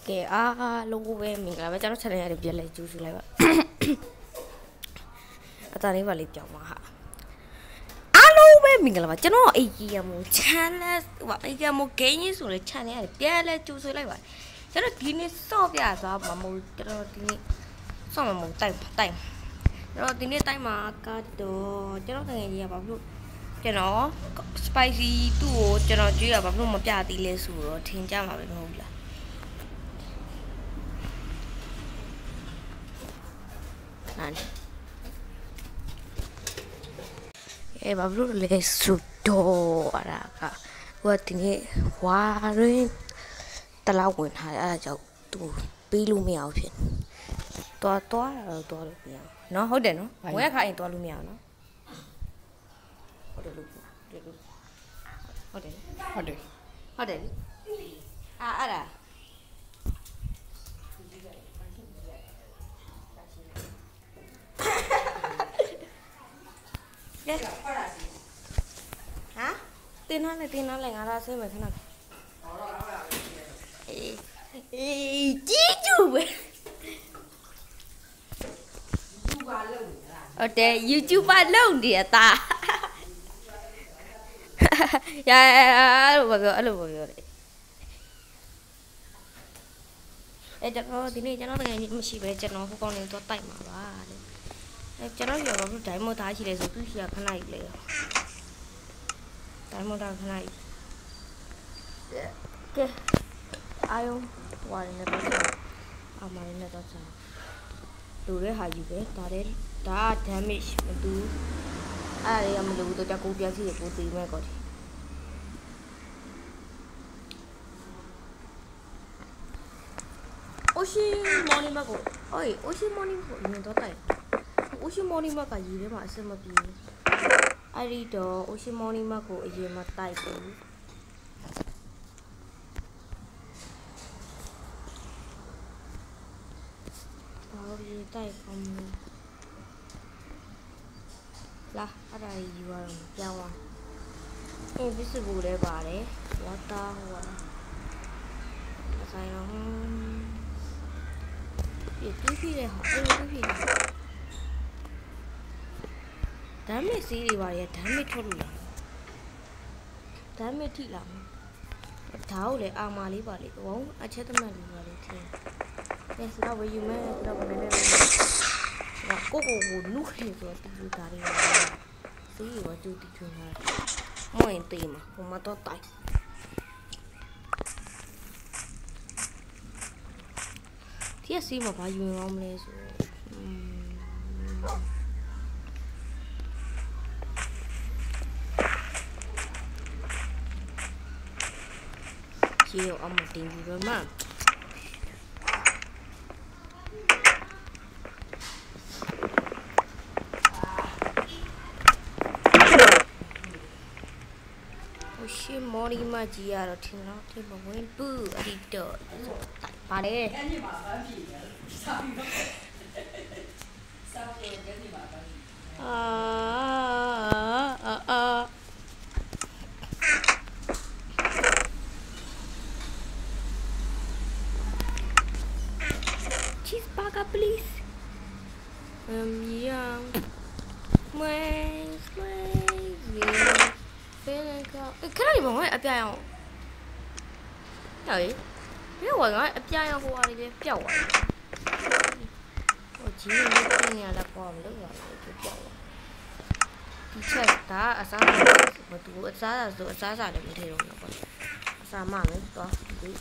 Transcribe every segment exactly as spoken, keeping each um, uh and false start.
ကဲအားလုံးပဲမင်္ဂလာပဲကျွန်တော် channel ရတယ်ပြလဲကျူးစုလိုက်ပါအတားလေးပါလေးပြောင်းပါဟာအားလုံးပဲမင်္ဂလာပါကျွန်တော်အေဂျီယမ်မို channel ဟိုအေဂျီယမ်မို game ဆိုလေ channel ရတယ်ပြလဲကျူးစုလိုက်ပါကျွန်တော်ဒီနေ့စော့ပြသွားမှာမဟုတ်ကျွန်တော်ဒီနေ့စော့မှာမဟုတ်တိုက်တိုက်ကျွန်တော်ဒီနေ့တိုက်မှာကတော့ကျွန်တော်တကယ်ကြီးရပါဘူးကျွန်တော် spicy သူ့ကိုကျွန်တော်ကြွေးရပါဘူးမပြသေးလဲဆိုတော့ထင်ကြမှာပဲမဟုတ်လားအဲဘာလို့လဲဆိုတော့အရာကဟိုဒီနေ့ဝါရင်းတလောက်ဝင်ထားတယ်အဲဒါကြောင့်သူပေးလို့မရဘူးဖြစ်တော်တော်တော့တော်လို့မရဘူးเนาะဟုတ်တယ်เนาะဝင်ရခါရင်တော်လို့မရဘူးเนาะဟုတ်တယ်လို့ဟုတ်တယ်ဟုတ်တယ်ဟုတ်တယ်ဟုတ်တယ်အာအဲ့ဒါဟာတင်းနာနဲ့တင်းနာလည်းငါလာဆင်းမယ်ခဏအေးအေးကြီးကျူပဲဟုတ်တယ် YouTuber လုပ်နေတာရအဲ့လိုပြောအဲ့လိုပြောတယ်အဲကျွန်တော်ဒီနေ့ကျွန်တော်တကယ်မရှိပဲကျွန်တော်ဟိုကောင်လေးတော့တိုက်မှာပါတဲ့အဲကျွန်တော်ရောတော့ဒိုင်မွန်သားရှိတယ်ဆိုသူရှိရခဏကြီးလေဒိုင်မွန်သားခဏကြီးကဲအာယုံဝါရနေတော့အမရနေတော့ချာလူရဲဟာယူပဲဒါတဲ့ဒါ damage မတူအဲ့ဒါရမလို့တော့တကူပြစီရကိုတီးမဲ့ကောဒီအိုရှိမော်နီမကိုအေးအိုရှိမော်နီကိုမြင်တော့တိုက်အိုရှိမော်နီမကရေးထဲမှာအဆင်မပြေဘူးအဲ့ဒီတော့အိုရှိမော်နီမကိုအရင်မှတိုက်တယ်ဘာလို့ဒီတိုက်ကောင်းလဲလာအဲ့ဒါယူရအောင်ပြောင်းသွားအေး visible လည်းပါတယ် water ဟိုအဆိုင်တော့ဒီတူးပြည့်ဟာအေးတူးပြည့်ဒါမဲ့စီးတွေပါရဒါမဲ့ထုတ်လို့ရဒါမဲ့ထိလာဒါကိုလည်းအာမာလေးပါလေဘောအချက်သမတ်လေးပါလေထင်ကဲစတော့ဝေယူမယ်တော့ဘယ်နဲ့လဲကိုကိုကိုနုခေဆိုတီးတာလေးစီးရောတူတီထွန်းတာမဝင်တေးမှာဟိုမှာတော့တိုက်ဒီအစီးမှာဘာယူရအောင်မလဲဆိုရေအမတင်ပြီးတော့မှရှင်းမော်ရီမကြီးရတော့ထင်တော့ထင်မဝင်ဘူးအဒီတော့ပါတယ်အဲ့ဒီမှာဘာဖြစ်လဲစာပြီးတော့စာပြီးတော့ဒီမှာဘာဖြစ်အာအာအာ cheeseburger please um yeah my my yeah feeling go ခဏလေးပါငါအပြာရောင်ဟဲ့ဘယ်ဝါငါအပြာရောင်ဟိုဟာလေးပျောက်သွားဟိုကြီးလေးပြင်ရလာပေါ့မလို့ရဘူးပျောက်သွားဒီချက်ဒါအစားမတူအစားဆိုအစားစားလည်းမထည့်တော့ဘူးပေါ့အစားမမယ်တော့ဒီ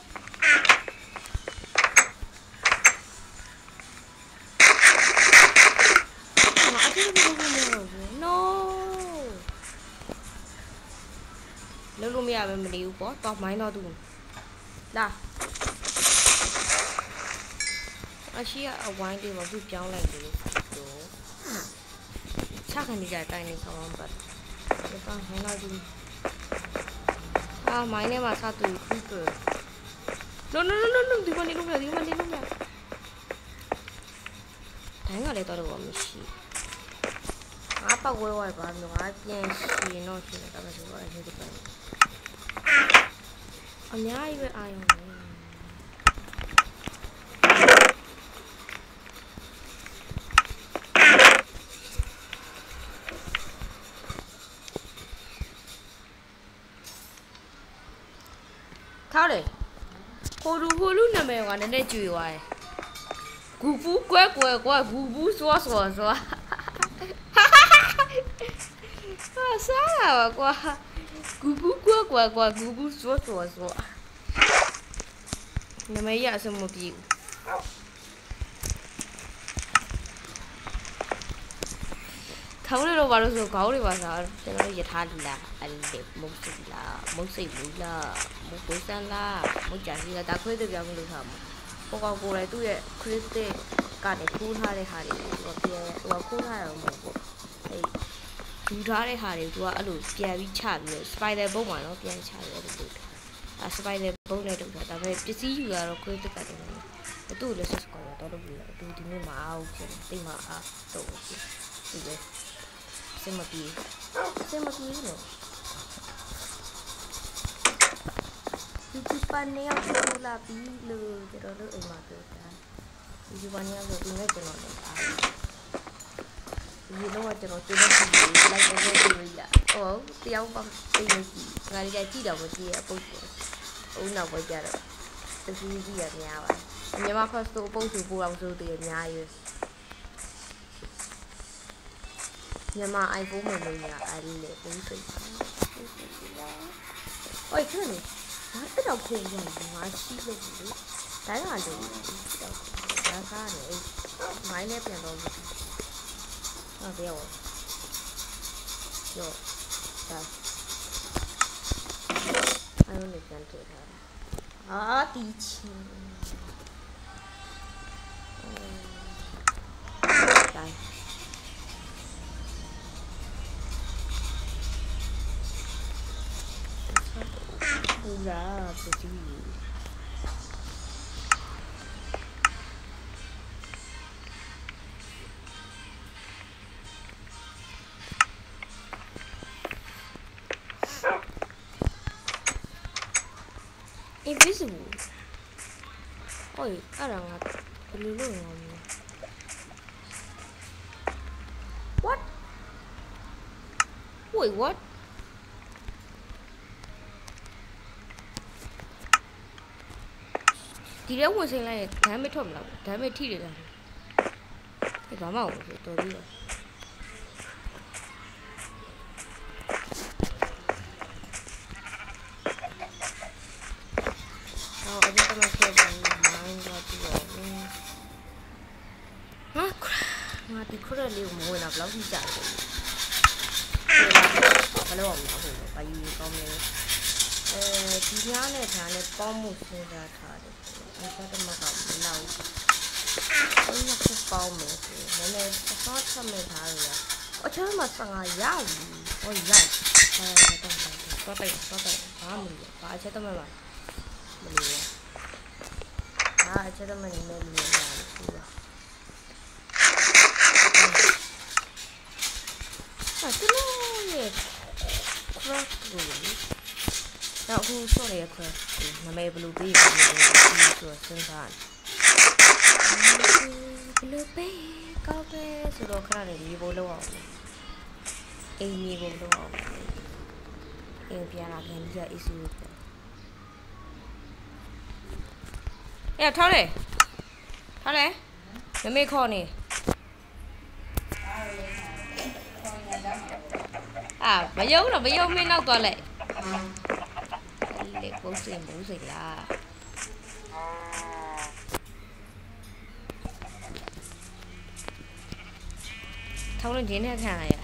no လုံးလို့မရပဲမနေဘူးပေါ့တော့မိုင်းတော့သူလာအရှိအဝိုင်းလေးမှာသူပြောင်းလိုက်တယ်တော့ချခံနေကြတိုင်းနေဆောင်အောင်ပတ်တော့ဟန်လာသူအာမိုင်းနဲ့မှာစတူခူးတယ် no no no no ဒီမနေလို့မရဒီမနေလို့မရတိုင်းကလည်းတော့တော့မရှိငါပတ်ဝဲဝဲပါမျိုးငါပြန်ရှင်တော့ရှင်တယ်ဒါပေမဲ့ဒီကတော့အများကြီးပဲအာရုံနေဟိုလူဟိုလူနာမည်ကနည်းနည်းကျွေသွားတယ်ဂူဘူးကွဲကွဲကွာဂူဘူးစွာစွာစွာဟာစားရပါကွာဂူဘူးကွဲကွဲကွာဂူဘူးစွာစွာစွာနာမည်ရအစမပြေဘူးခေါင်းလေးတော့ဘာလို့ဆိုခေါင်းတွေပါစားကျွန်တော်ရထားလာအဲ့ဒီမုတ်စိလားမုတ်စိဘူးလားမုတ်ကိုစမ်းလားမုတ်ကြစီလားဒါခွဲတဲ့ပြောင်းလို့ထားမှာဟိုကောင်ကိုယ်လည်းသူ့ရဲ့ cristic ကနေထိုးထားတဲ့ဟာတွေသူကပြန်ဟိုကခိုးထားတယ်မဟုတ်ဘူးအဲ့ဒူထားတဲ့ဟာတွေသူကအဲ့လိုပြန်ပြီးချပြီး spider ဘုံမှာတော့ပြန်ချပြီးအဲ့လိုလုပ်တာအဲ spider ဘုံနဲ့လုပ်တာဒါပေမဲ့ပစ္စည်းယူရတော့ cristic ကတည်းကသူ့ကိုလည်းဆက်စကောတော့လုပ်ပြီးတော့သူဒီနေ့မအောင်ဖြစ်တိတ်မအားတော့ဘူးဒီလေစမပြေစမပြေလို့ဒီပပနေအောင်လုပ်လာပြီးလို့ကျွန်တော်တို့အိမ်မှာပြောတာဒီပပနေအောင်ဆိုဒီနေ့ကျွန်တော်လည်းအားဒီတော့ကျွန်တော်တင်နေပြီလိုက်တော့ပြေးရအော်တယောက်ပါတင်နေပြီငါလည်းကြည့်တော့မကြည့်ရပုတ်တယ်အုံနောက်ပဲကြတော့တစီးကြီးရများပါညီမ first တော့ပုတ်စုပူအောင်ဆိုတည်းအများကြီးမြန်မာ iPhone မှာလို့ရအဲ့ဒီလေပုံစိတ်โอ้ยခဏလေးငါတက်တော့ဖေးရတယ်ငါရှိလို့ဒီတိုင်းလာလို့ဒါစားနေအဲ့မိုင်းနဲ့ပြန်တော့လို့ဟုတ်တယ်ရောရောဒါအဲ့လိုနဲ့ပြန်ထည့်ထားအာတီချင်တိုင်းUra, putih. Invisible. Oi, ada nggak? Pelulu ngomong. What? Wait, what?ဒီထဲဝင်စိမ့်လိုက်ရင်ဒမ်းမထွက်မလားဒမ်းမထိတယ်လားဒီဘာမှမဟုတ်ဘူးတော်ပြီတော့အော်အဲ့ဒါမှဆက်ပါမိုင်းတော့ဒီတော့ဟာငါဒီခရက်လေးကိုမဝင်တော့ဘယ်လောက်ထိကြာလဲဘယ်လိုအောင်လဲဟိုဘာယူကောင်းလဲအဲဒီညားနဲ့ဓာတ်နဲ့ပေါင်းမှုစဉ်းစားထားတယ်အဲ့ဒါတော့မကောင်းဘူးလောက်အဲ့ဒါကိုပေါင်းမယ်ဆိုနည်းနည်းအစားထမဲ့ထားရတာအချမ်းမှာဆငါရပြီဟောရအဲတော့တော့တိုက်တော့တိုက်ဘာမှမလုပ်ဘာအချက်တော့မပါမလို့ဟာအချက်တော့မနေနဲ့လို့ရတယ်သူက啊，这个也 crack 过，然后说了也 crack 过，那没不露背，做生产。不露背，搞背，是罗看来你不露啊？哎，你不露啊？哎，别那边你这一说。哎，掏嘞，掏嘞，有没考呢？À, bà vô là bà vô mới nấu toàn lệ để bố xì bố xì là thấu lên chín hết hàng à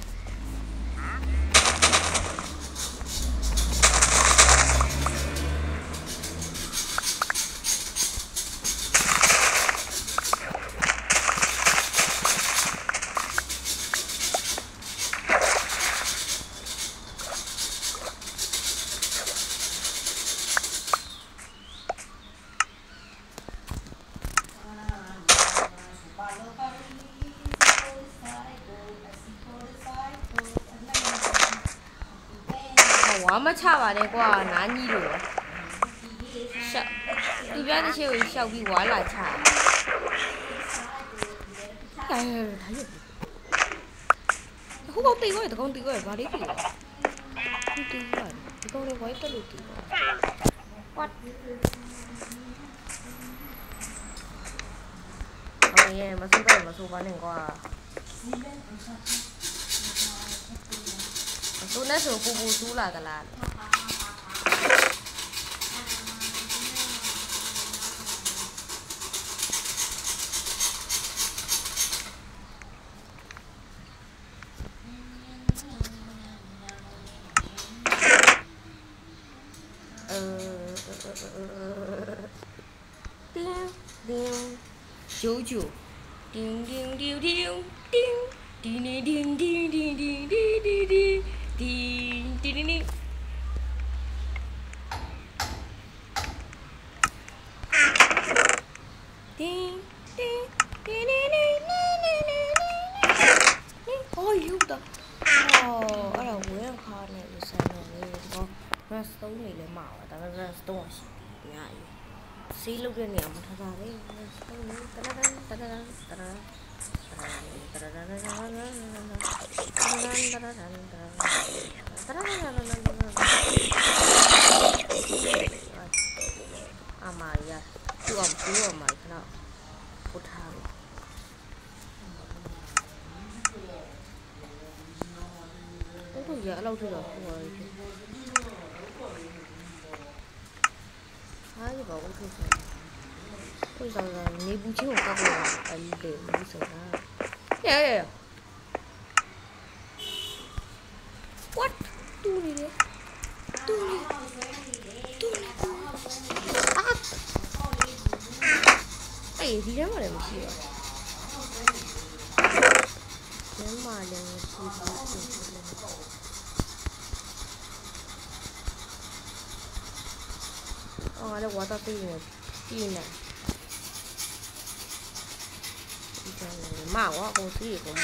我们差吧的瓜难一路，小这边的些小比我来差。哎呀，他也不，好高地个，他讲地个，哪里地个？地个，他讲的我一得路地个。What？ 耶，没事吧？没事吧？那个。tôi nói rồi cô bù chú là cái là tiếng tiếng chú chú tiếng tiếng tiếng tiếng tiếng tiếng tiếng tiếng tiếng tiếng tiếng tiếng tiếng Ding ding ding ding. Ding ding ding ding ding ding. Ôi yêu ta. Ồ, ở đâu quên kho này rồi sao này có redstone này lấy màu à, ta redstone nhảy. Xí lúc đây nè một thằng ra đấy redstone ta da ta da ta da. Amaya, chú ông chú ông mày thế nào? Cô thang. Không có gì lâu chưa rồi, rồi. Hả, gì bảo không thôi. Bây giờ là nếu bút chiếu các bạn anh để bút sửa ra. Yeah, yeah, yeah. What? Tu đi đi. Tu đi. Tu đi. Ah. Ê, thì nếu mà làm gì vậy? Nếu mà làm gì vậy? Ờ, đây quá tao tin này. Tin này. Mạo á, con gì cũng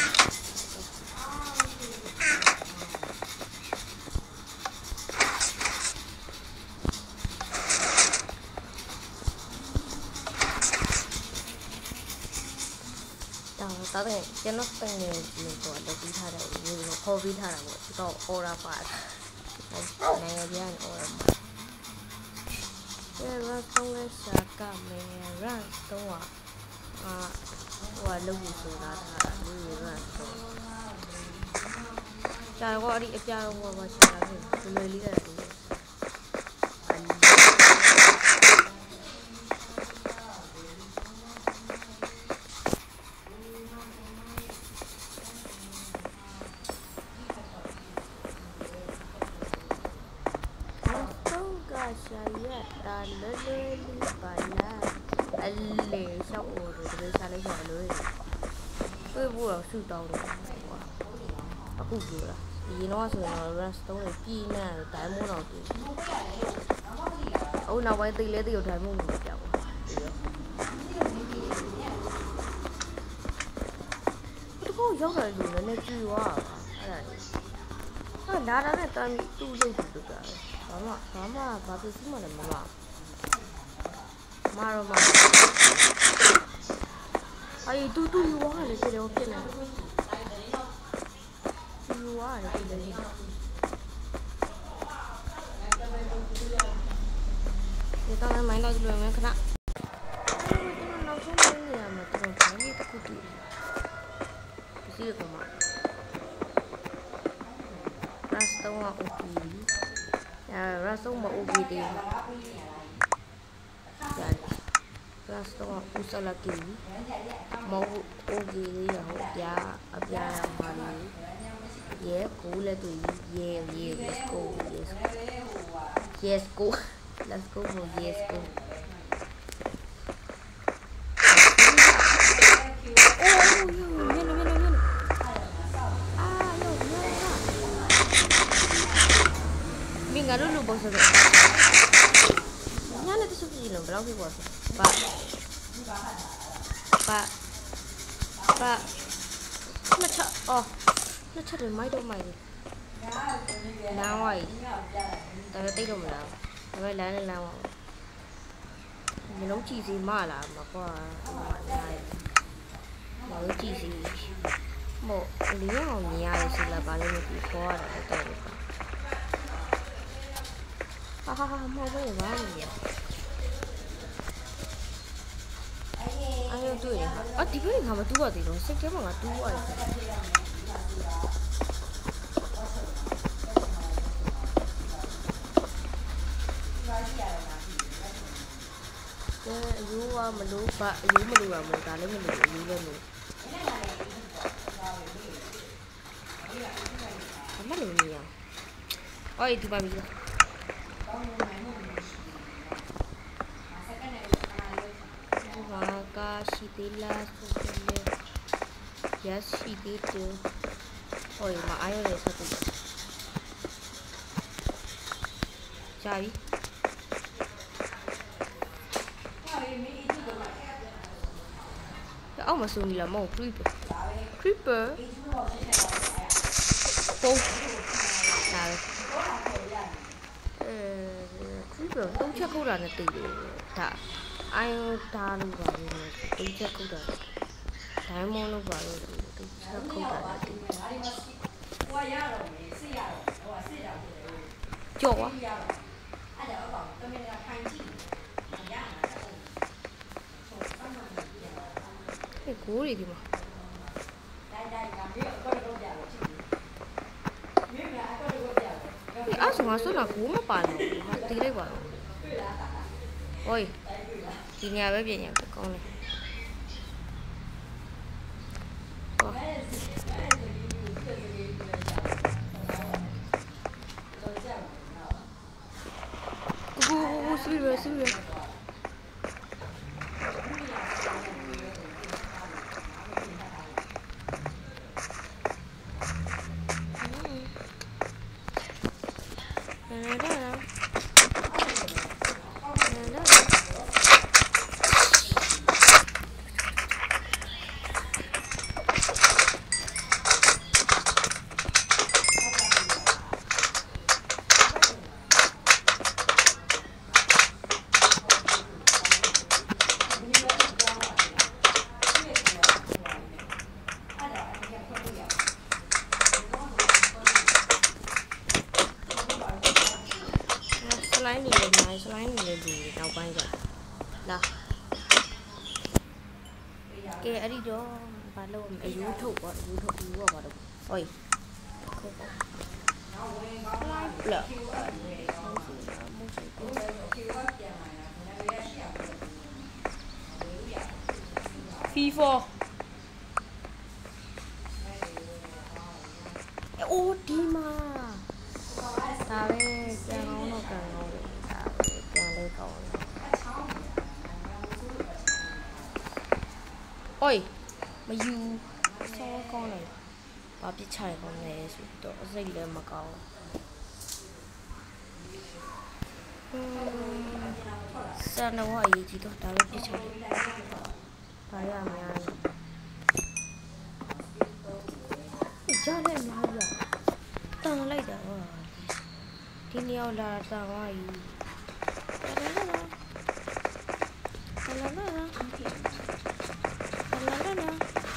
tao tao thấy cho nó tăng nhiều nhiều tuổi đầu tiên thay đổi nhiều nó khó vi thay đổi tao ora phải này đi ăn ora cái là không lấy sạc camera tao à à và lâu rồi là thà đi ra chào qua đi chào qua qua chào đi lời lý ra đi saya dan lele bala alle sao rồi rồi sao lấy rồi rồi tôi vừa sư tàu rồi à cũng vừa là vì nó rồi nó ra tàu này kia nè tại mua nào thì ôi nào vậy thì lấy tiêu thay mua một chậu tôi có dấu rồi rồi nó chưa quá à đá đá này tao tu lên được cả Mama, mama, babi semua dah mama. Maro mama. Ay, tu tu you are le kira okay na. You are le kira. Kita nak main lagi dulu main kena. Kita nak langsung main ya, macam ni tak kudu. Mesti aku mak. Rasa awak okey. Rasa mau ubi dia, jadi rasa usah lagi mau ubi dia, ya, apa yang mana, ye, cool tu, ye, ye, let's go, yes, yes go, let's go, yes go. Dulu bos tu. Nyala tu suci lo, berapa bos? Pak, pak, pak. Nak cak, oh, nak cak dari mai tu mai. Nawai, tapi tidak malam. Tapi lain lain. Minum cheese malah, makwa. Mau cheese, mau liang ni ada sila balik ni kuat atau hahaha mau boleh balik ya ayo 对呀，啊，这边看嘛多啊，这种谁给嘛多啊？呃，有啊，没路吧？有没路啊？没打嘞没路，有嘞路。什么路呢？哦，itu babi lah. Makasih telah sudah ya sih itu. Oh iya, mak ayo deh satu. Cari. Ya, aku masuk ni lah mau creeper. Creeper. Oh. Nào. Ờ, creeper tôi chắc không là từ thả ai ta luôn vào tôi chắc không là thái môn luôn vào tôi chắc không là từ chỗ á cái cú gì thì mà cái áo sùng suốt là cú mà bàn tí đấy quả ôi thì nhà bé về nhà cái con này ô xui rồi xui rồi slide này này slide này gì đâu quan trọng đó cái đi đó và lâu mà YouTube á YouTube view vào được ôi lợ FIFA ô đi mà ta đây càng ngon nó càng ngon ta càng lên cầu ôi mà you sao con này bà biết chạy con này sụt đổ dây lên mà cầu sao đâu hỏi gì thì tôi ta biết chạy phải làm nhà cho lên nhà rồi tao nó lấy được thì nhiều là ra ngoài la la la la la la la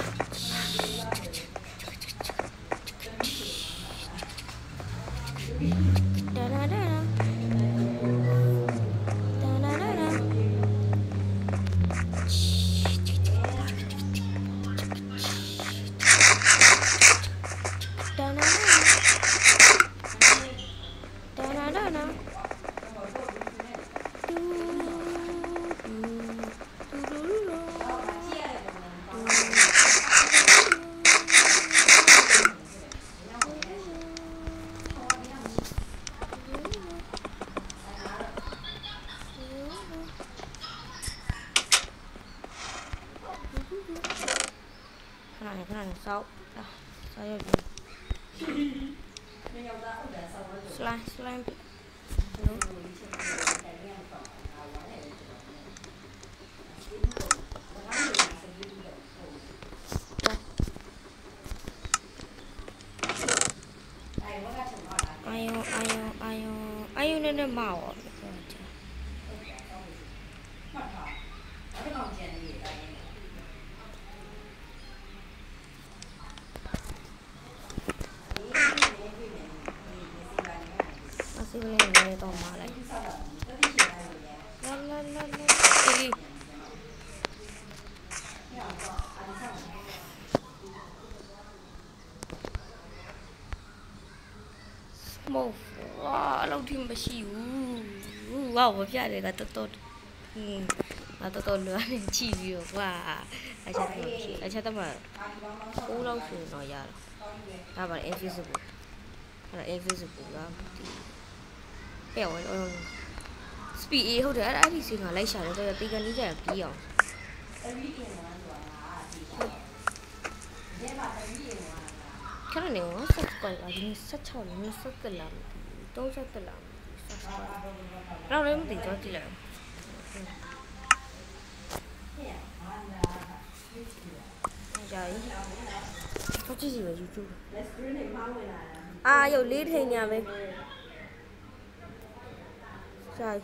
cái này xấu à, sao vậy slime slime ayo ayo ayo ayo nên màu masih boleh boleh toma lagi la la la la 冇哇，老天唔是喎，哇我ပြတယ်ကတော်တော်อืมငါတော်တော်လွမ်းနေကြည့်ပြီးတော့ကွာအချက်တော့မရှိအချက်တော့မှ၉လောက်ဆိုရင်တော့ရတာဒါပါ invisible အဲ့ဒါ invisible ကပဲဝဲ speed A ဟုတ်တယ်အဲ့အဲ့ဒီစီကလိုက်ရှာတယ်ဆိုတော့တီကန်ကြီးကြပြီးအောင်ခဏနေရောဆက်ကွာလာဒီဆက်ချောင်းနေဆက်ကလာတုံးဆက်တက်လာဆက်ကွာတော့လည်းမသိတော့ကြည့်လိုက်ကြိုင်တော့ကြည့်စီပဲ YouTube အာရုပ်လေးထိန်ညာပဲကြိုင်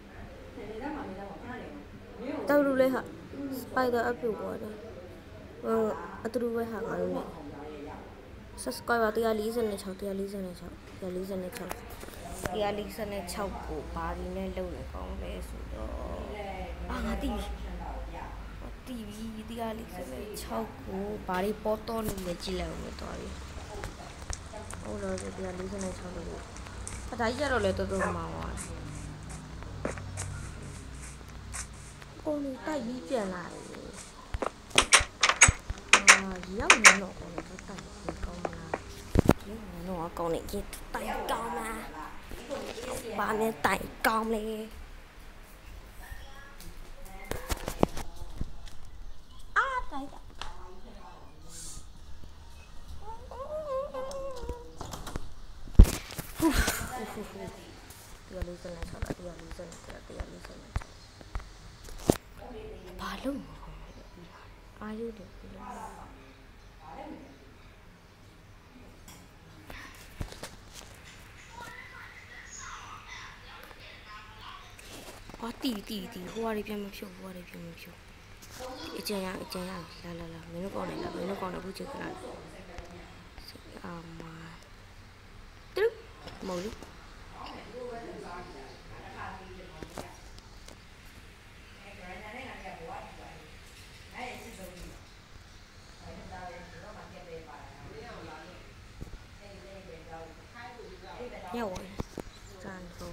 တော်လူလေးဟာ spider up ပြောတယ်ဟိုအတူတူပဲဟာငါတို့နဲ့ subscriber 146 146 146 146ကိုဘာဒီနဲ့လုံနေကောင်းလဲဆိုတော့အာငါတိတီဗီ146ကိုဘာတွေပေါ်တော့နေလဲကြည့်လိုက်အောင်တော့ပြီဟုတ်လို့146လို့အဒါကြီးကတော့လေတော်တော်မောင်းသွားကိုနေတိုက်ပြီးပြန်လာတယ်အာရောက်နေတော့ကိုနေတိုက်ပြီးကောင်းမလားဒီတော့ကောင်းနေကြီးတိုက်ကောင်းလားဘာနဲ့တိုက်ကောင်းလဲအာတိုက်တာဟူးဟူးဟူးတရားလေးစနေချတာတရားလေးစနေချတရားလေးစနေချဘာလို့အာရုံတယ်ဘာတီတီတီဟိုဟာတွေပြန်မဖြုတ်ဟိုဟာတွေပြန်မဖြုတ်အကျဉ်းရအကျဉ်းရလာလာလာမင်းတို့ကောင်းနေလားမင်းတို့ကောင်းနေဘူးချစ်ကလားအာမတူမော်လီရောက်ဝင်စံကုန်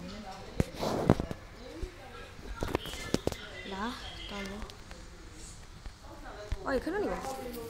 လာတော်လို့အော်ခဏနေပါ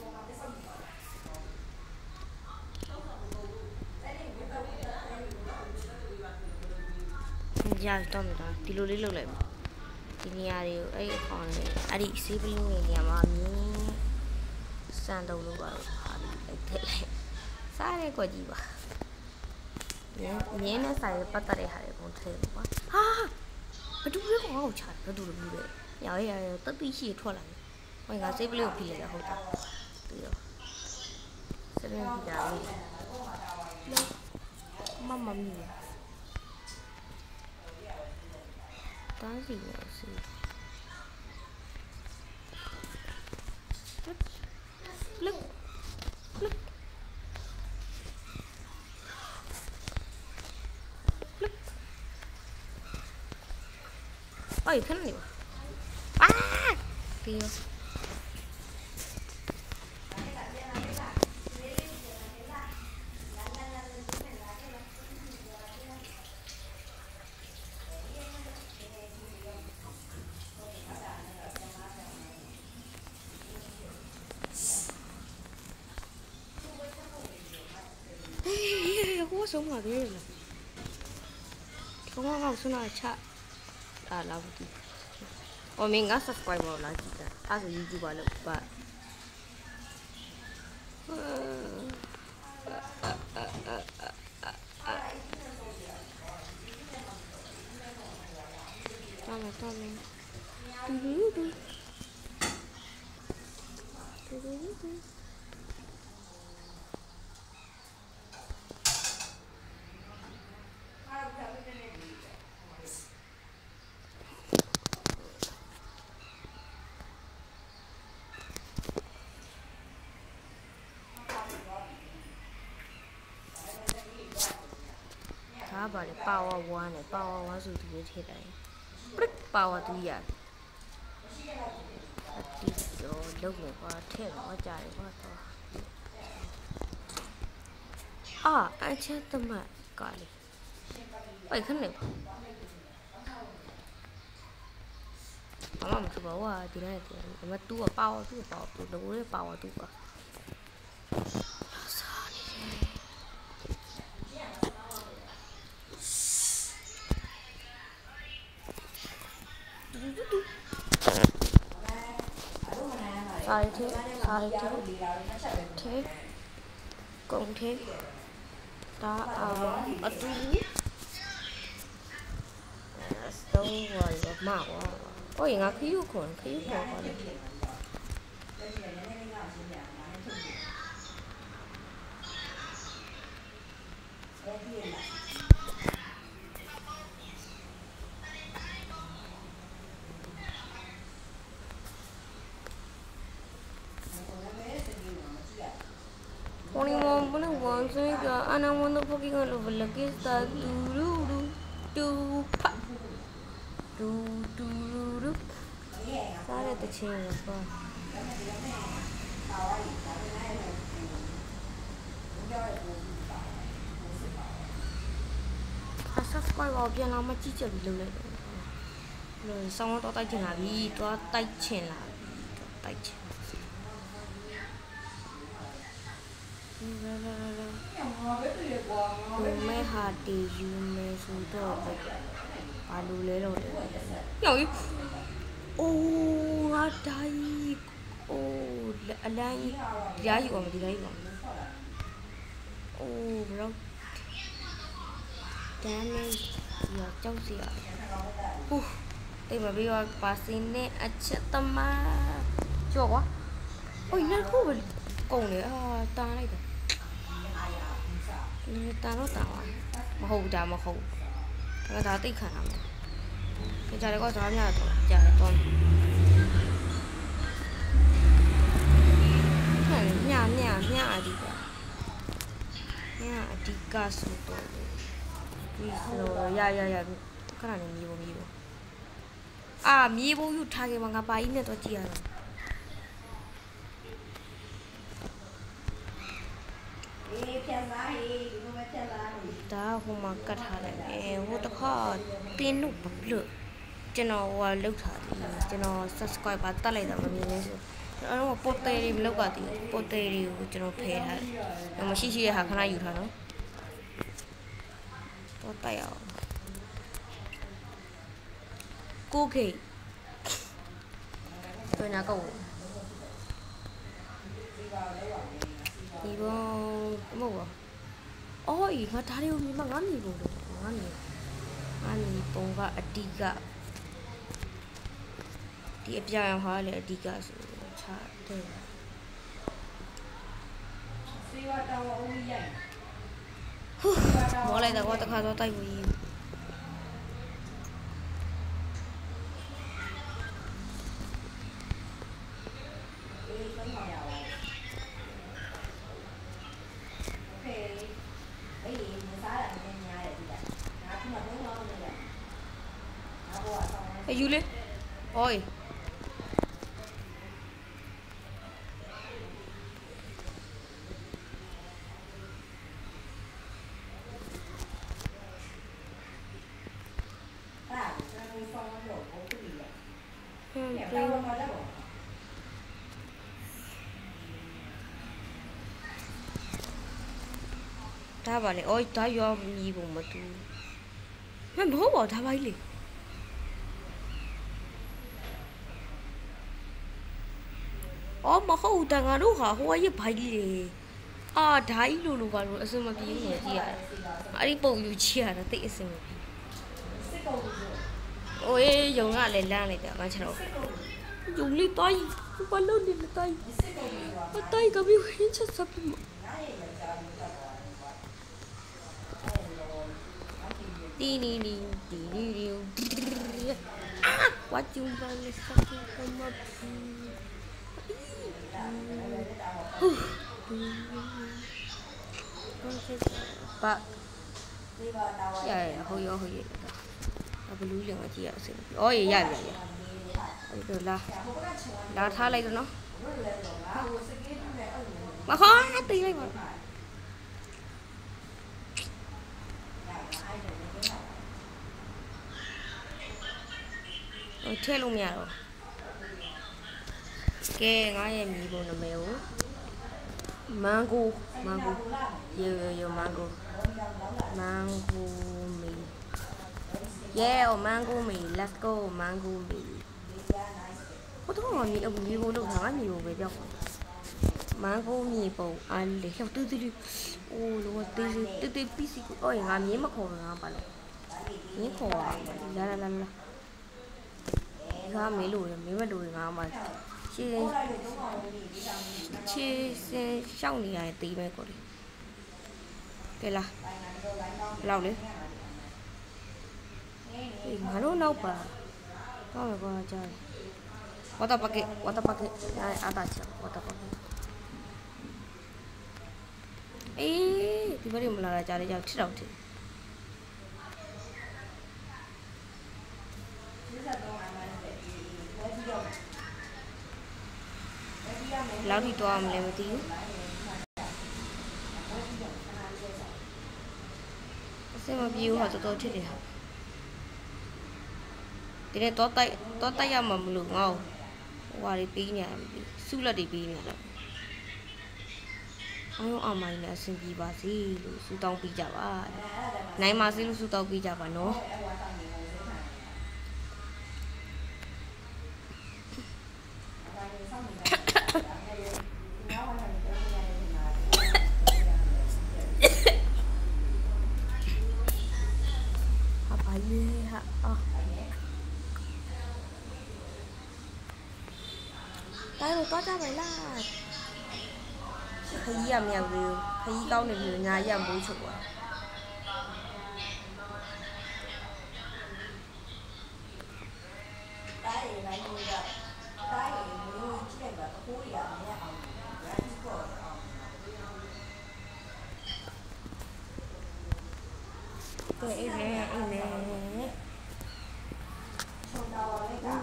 ရတော့မှာဒီလိုလေးလုပ်လိုက်ပါဒီနေရာတွေကိုအဲ့အကောင်လေးအဲ့ဒီစီးပလင်းနေနေရာမှာမြင်းစံတုံလို့ပါဟာလိုက်ထည့်လိုက်စားရဲကွက်ကြီးပါမြင်းမြင်းနဲ့ဆိုင်ပတ်သက်တဲ့ဟာတွေပုံထည့်ပါဟာဘဒူလေးကောင်ကိုချတယ်ဘဒူလိုမျိုးလေရရရတက်ပြီးရှိထွက်လာတယ်ဟိုငါစိတ်ပလေးကိုဖိလိုက်တာဟုတ်တာပြီးတော့စရင်းပြီးတာလေးမမမီတားစီရစီလုတ်လုတ်Ôi, khánh nhiều. À! Kìa. Ê, có sống ở đây rồi. Không có học xuống nào chạ. À là gì? Ồ mình ngắt subscribe vào là gì cả? À rồi YouTube vào được bạn. Tao là tao mình. Tu tu tu. Tu tu tu. Bà để power one này power one rồi thì thế này power two à đi rồi đâu người qua thế nó chạy qua thôi à anh chết tâm mà gọi đi vậy khăn này mà một chút bảo à thì này thì mà tu ở bao tu ở bao tu đâu đấy bao à tu à sai thế sai thế thế cộng thế ta à ở tu đâu rồi mà ôi ngã khí của con khí của con twenty-one point one so and I want to fucking over like is that do do do do pa do do do do sao để chơi rồi con à sao quay vào kia nó mà chỉ chơi bị lâu lại rồi xong nó tay chèn là đi to tay chèn là tay chènไม่หาดียูไม่สู้ตัวปาลูเลยเลยอย่างนี้โอ้อะไรโอ้อะไรย้ายอยู่อ่ะดีได้อยู่โอ้เราแกนี่อยากเจ้าเสียอู้แต่มาพี่ว่าภาษีเนี่ยอาจจะตมาชัวร์วะโอ้ยนั่นคู่เป็นกงเนี่ยตาอะไรกันta nó tạo mà hù chả mà hù người ta tích khả năng cái cha đấy có sao nhà chả toàn nhà nhà nhà đi cả nhà đi cả số tuổi đi rồi ya ya ya cái này mi bố mi bố à mi bố yêu thà cái mà ngáp bài này tôi chia rồi ta hôm mà cắt hạ lại vô tất cả tin lúc bấm lửa cho nó qua lúc thở cho nó subscribe bắt ta lại đó mà mình nó mà post đi lúc cả thì post đi cho nó phê hả nhưng mà xí xí hả khả năng yêu thở nó post tay à cô kì tôi nhà cậu đi vô màu à ôi mà ta điều mà ngắn gì rồi ngắn gì ngắn gì bông và adiga đi ép ra hoa là adiga cha thế mỗi lần tao qua tao khai tao tay vui Ê Julie ôi ta bảo này ôi ta do gì vùng mà tu mày bố bỏ ta bay liền 어, 막 허우당하러 가, 호와이 바일래. 아, 다이로로 가로, 어서마 비용 어디야? 아니, 뭐 유치하라, 떼겠으면. ôi dùng à lên lang này cả con chào dùng ly tay con lớn đi tay tay cả biểu hiện chất sắp đi đi đi đi đi đi quá chung vào lên sắp không mà Pak, ya hồi hồi apa dulu yang aja sih. Oh iya iya iya. Itu lah. Dah tha lại nó. Mà khó tí lên mà. ထဲလို့မရတော့ကဲငါရဲ့မိဘနာမည်ကိုမန်ဂိုမန်ဂိုရေရေမန်ဂိုမန်ဂိုမီ yeah mango me let's go mango me ဟိုတော့ငါမြေအမြေကိုလို့ငါမြေကိုပဲပြောက်မန်ဂိုမြေပုံအားလေဟောတူတူအိုးလောတေးတေးတေးပီစီကိုအော်ငါမြေမခေါ်ငါပါလို့မြေခေါ်ပါလာလာလာလာငါမေးလို့မေးမလို့ငါမှရှင်းရှင်းရှင်းရှောင်းနေရတဲ့တေးပဲကိုလေကဲလာလောက်လေငါတို့နောက်ပါတော့ပဲကွာကြား water bucket water bucket အားတာချက် water bucket အေးဒီဘက်မလာတာကြားလေးကြောက်ထစ်တော့ထစ်လောက်ထိတော့မလဲမသိဘူးအစမပြေဘူးဟာတော်တော်ထစ်တယ်ဟာဒီနေ့တော့တိုက်တော့တိုက်ရမှာမလို့ငေါ့ဟွာတွေပေးနေရတယ်စုလက်တွေပေးနေရတယ်အားလုံးအောင်မိုင်းနဲ့အဆင်ပြေပါစေလို့ဆုတောင်းပေးကြပါနိုင်ပါစေလို့ဆုတောင်းပေးကြပါနော်ဟာပါလေဟာအော်တိုင်းတော့ကြပါလားခကြီးရမြောက်လေးခကြီးကောင်းနေပြီညာရမိုးချုပ်သွားတိုင်းရနိုင်လို့ရတိုင်းရမျိုးကြည့်လိုက်ပါခိုးရမရအောင် brand sport အောင်ကဲအေးလေအေးလေချုံတော်လေးက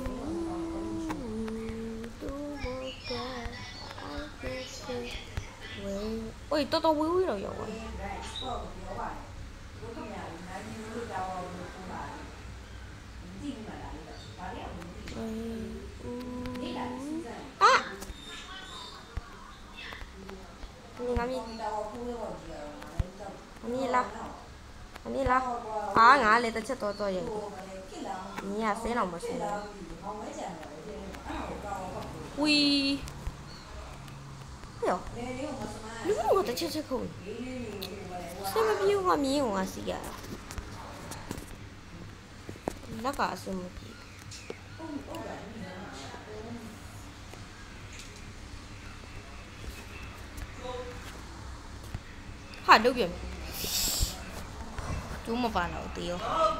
喂，多多微微了有啊。啊！你看咪，你啦，你啦，啊，俺来得吃多多嘢，你呀，谁那么说？喂。哎呦，你看我的吃吃口，什么比我没有啊？是呀，那个什么比？哈，六元，怎么办了？对哦。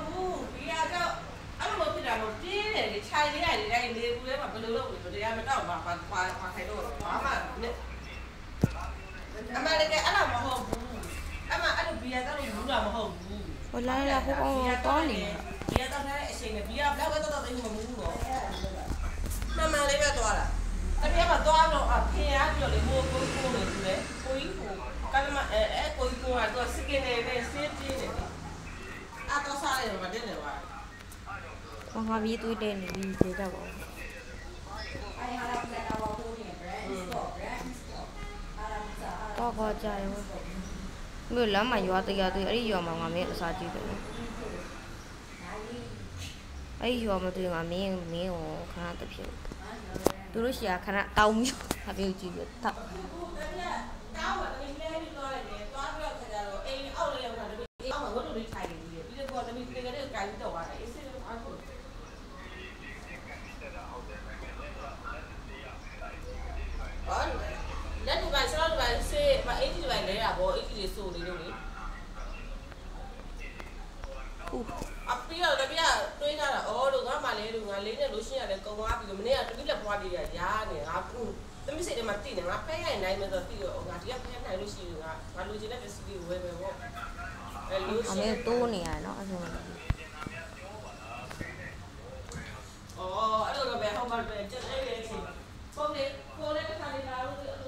အဲ့လိုဖြစ်တာလို့ပြင်းတယ်လေခြိုင်လေးရတယ်လေလေကူထဲမှာဘယ်လိုလုပ်လဲတရားမတော့ပါပါပါခိုင်တော့ဘာမှအမလည်းအဲ့လိုမဟုတ်ဘူးအမအဲ့လိုဘီယာတော့ဘူးလားမဟုတ်ဘူးဟိုလာလာဟိုကောင်တောင်းနေဘီယာတော့တဲ့အချိန်နဲ့ဘီယာဘလောက်ကတော့တော့မဘူးတော့မမလေးပဲသွားတာတပြက်မှာသွားတော့အဖေရပြီးတော့လေဟိုကိုကိုလို့ဆိုလေကိုကြီးကိုကလမအဲအဲကိုကြီးကတော့စကင်နေနဲ့စေးပြင်းနေတယ်အတော့စားရတယ်မတင်တယ်ပါဘာမှပြီးတွေ့တယ်နေပြီးသေးတော့ပါတော့ခေါ်ကြရောမြို့လမ်းမှာရွာတရားတွေအဲ့ဒီရွာမှာငါမင်းအစားကြည့်တယ်အဲ့ဒီရွာမှာတွေ့ငါမင်းမင်းကိုခဏတစ်ဖြုတ်သူတို့ရှာခဏတောင်းမျိုးဟာပြောကြည့်ရတော့တောင်းပါတမီးလဲပြီးတော့လည်းသွားပြီးတော့ခါကြတော့အိမ်အောက်လေးရောက်တာတမီးအောက်မှာဝတ်လို့လေးထိုင်နေပြီးပြီးတော့တမီးပြေကလေးကိုကြိုက်တော့ပါတယ်အေးစစ်လို့အားကိုလက်ဒီပိုင်းဆောက်ဒီပိုင်းဆေးမအေးဒီပိုင်းလဲတာဗောအေးဒီလေးစိုးလေးလို့လေအပီတော့တပြတွေးထားတာအော်လို့ငါမှလဲလို့ငါလေးနဲ့လို့ရှင်းရတယ်ကုံသွားပြီလို့မနေ့ကတပီလက်ပွားလေးရရာနေငါခုသမီးစိတ်ထဲမှာတိနေငါဖဲရနိုင်မယ်ဆိုတော့တိတော့ငါဒီကဖဲနိုင်လို့ရှိရင်ငါငါလိုချင်တဲ့ပစ္စည်းတွေဝယ်မယ်ဗောအဲလို့ရှိရင်တိုးနေရနော်အဲ့ဒါအော်အဲ့လိုတော့ပဲဟောမှာပဲကျတဲ့ရဲ့ချင်းပုံလေးပုံလေးတစ်ခါလေးလာလို့